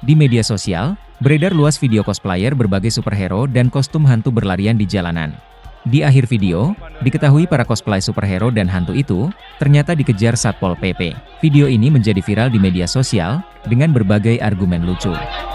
Di media sosial, beredar luas video cosplayer berbagai superhero dan kostum hantu berlarian di jalanan. Di akhir video, diketahui para cosplay superhero dan hantu itu ternyata dikejar Satpol PP. Video ini menjadi viral di media sosial dengan berbagai argumen lucu.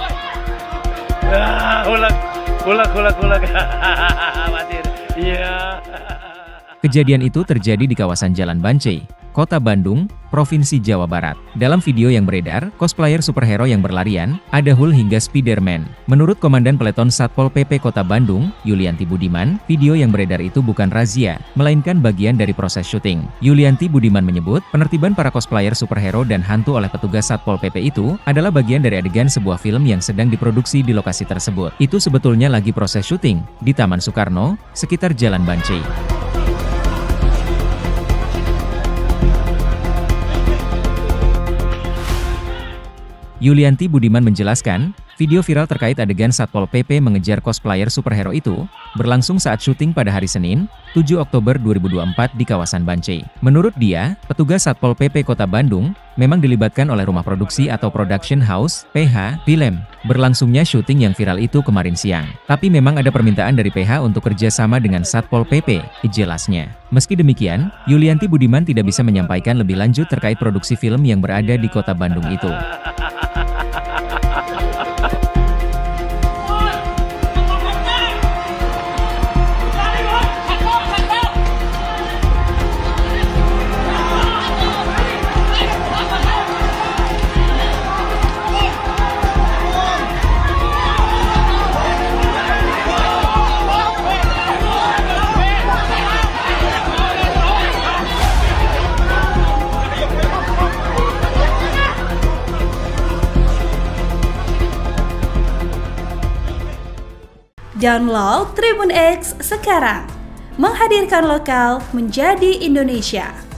Kejadian itu terjadi di kawasan Jalan Bancai, Kota Bandung, Provinsi Jawa Barat. Dalam video yang beredar, cosplayer superhero yang berlarian, ada Hulk hingga Spider-Man. Menurut Komandan Peleton Satpol PP Kota Bandung, Yulianti Budiman, video yang beredar itu bukan razia, melainkan bagian dari proses syuting. Yulianti Budiman menyebut, penertiban para cosplayer superhero dan hantu oleh petugas Satpol PP itu adalah bagian dari adegan sebuah film yang sedang diproduksi di lokasi tersebut. Itu sebetulnya lagi proses syuting di Taman Soekarno, sekitar Jalan Bancai. Yulianti Budiman menjelaskan, video viral terkait adegan Satpol PP mengejar cosplayer superhero itu berlangsung saat syuting pada hari Senin, 7 Oktober 2024 di kawasan Bancai. Menurut dia, petugas Satpol PP Kota Bandung memang dilibatkan oleh rumah produksi atau production house, PH, film. Berlangsungnya syuting yang viral itu kemarin siang. Tapi memang ada permintaan dari PH untuk kerjasama dengan Satpol PP, jelasnya. Meski demikian, Yulianti Budiman tidak bisa menyampaikan lebih lanjut terkait produksi film yang berada di Kota Bandung itu. Download Tribun X sekarang, menghadirkan lokal menjadi Indonesia.